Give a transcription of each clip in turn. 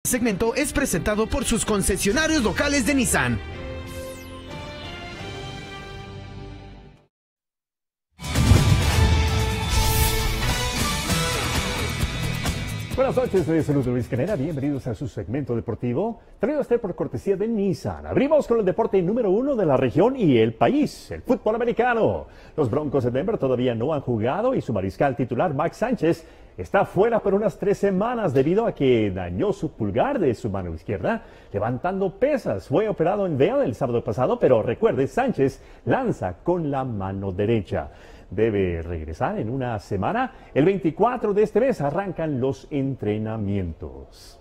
segmento es presentado por sus concesionarios locales de Nissan. Buenas noches, les saludo Luis Canera, bienvenidos a su segmento deportivo, traído a usted por cortesía de Nissan. Abrimos con el deporte número 1 de la región y el país, el fútbol americano. Los Broncos de Denver todavía no han jugado y su mariscal titular, Mike Sánchez, está fuera por unas 3 semanas debido a que dañó su pulgar de su mano izquierda levantando pesas. Fue operado en Vail el sábado pasado, pero recuerde, Sánchez lanza con la mano derecha. Debe regresar en una semana. El 24 de este mes arrancan los entrenamientos.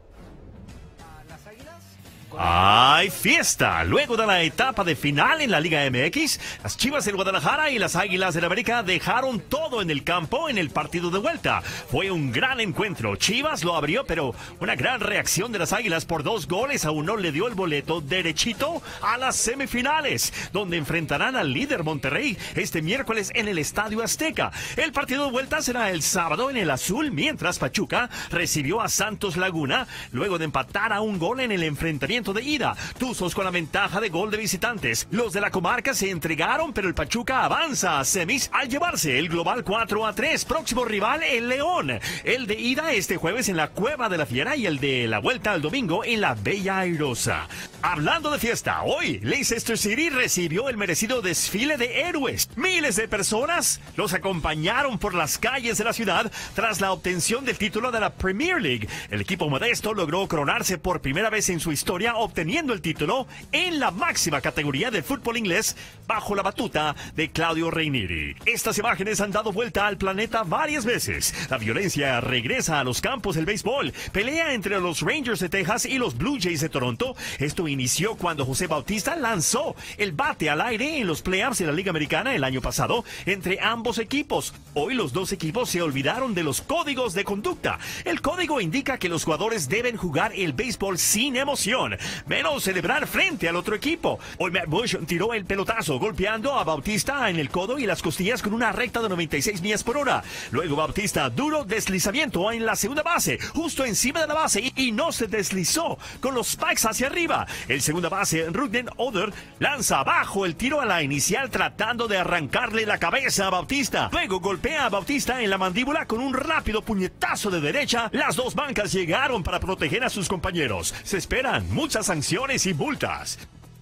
¡Hay fiesta! Luego de la etapa de final en la Liga MX, las Chivas del Guadalajara y las Águilas del América dejaron todo en el campo en el partido de vuelta. Fue un gran encuentro. Chivas lo abrió, pero una gran reacción de las Águilas por 2-1 le dio el boleto derechito a las semifinales, donde enfrentarán al líder Monterrey este miércoles en el Estadio Azteca. El partido de vuelta será el sábado en el azul, mientras Pachuca recibió a Santos Laguna luego de empatar a un gol en el enfrentamiento de ida. Tuzos con la ventaja de gol de visitantes. Los de la comarca se entregaron, pero el Pachuca avanza a semis al llevarse el global 4-3. Próximo rival, el León. El de ida este jueves en la Cueva de la Fiera y el de la vuelta el domingo en la Bella Airosa. Hablando de fiesta, hoy Leicester City recibió el merecido desfile de héroes. Miles de personas los acompañaron por las calles de la ciudad tras la obtención del título de la Premier League. El equipo modesto logró coronarse por primera vez en su historia, obteniendo el título en la máxima categoría del fútbol inglés bajo la batuta de Claudio Ranieri. Estas imágenes han dado vuelta al planeta varias veces. La violencia regresa a los campos del béisbol. Pelea entre los Rangers de Texas y los Blue Jays de Toronto. Esto inició cuando José Bautista lanzó el bate al aire en los playoffs de la Liga Americana el año pasado entre ambos equipos. Hoy los dos equipos se olvidaron de los códigos de conducta. El código indica que los jugadores deben jugar el béisbol sin emoción, menos celebrar frente al otro equipo. Hoy Matt Bush tiró el pelotazo golpeando a Bautista en el codo y las costillas con una recta de 96 millas por hora. Luego Bautista, duro deslizamiento en la segunda base, justo encima de la base, y no se deslizó con los spikes hacia arriba. El segunda base, Rudden Oder, lanza abajo el tiro a la inicial tratando de arrancarle la cabeza a Bautista. Luego golpea a Bautista en la mandíbula con un rápido puñetazo de derecha. Las dos bancas llegaron para proteger a sus compañeros. Se esperan muchas sanciones y multas.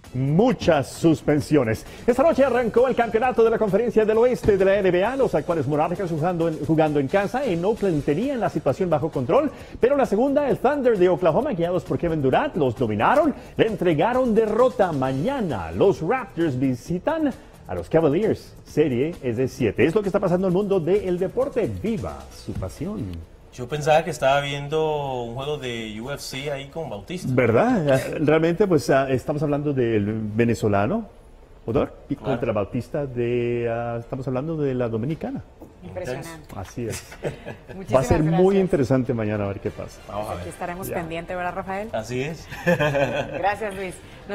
Muchas suspensiones. Esta noche arrancó el campeonato de la Conferencia del Oeste de la NBA. Los actuales Monarcas jugando en casa. En Oakland tenían la situación bajo control, pero la segunda, el Thunder de Oklahoma, guiados por Kevin Durant, los dominaron, le entregaron derrota. Mañana los Raptors visitan a los Cavaliers. Serie es de 7. Es lo que está pasando en el mundo del deporte. Viva su pasión. Yo pensaba que estaba viendo un juego de UFC ahí con Bautista. ¿Verdad? Realmente, pues estamos hablando del venezolano, Odor, y Claro. contra Bautista estamos hablando de la dominicana. Impresionante. Así es. Muchísimas Va a ser muy gracias. interesante mañana a ver qué pasa. Vamos a Aquí ver. estaremos Ya. pendientes, ¿verdad, Rafael? Así es. Gracias, Luis.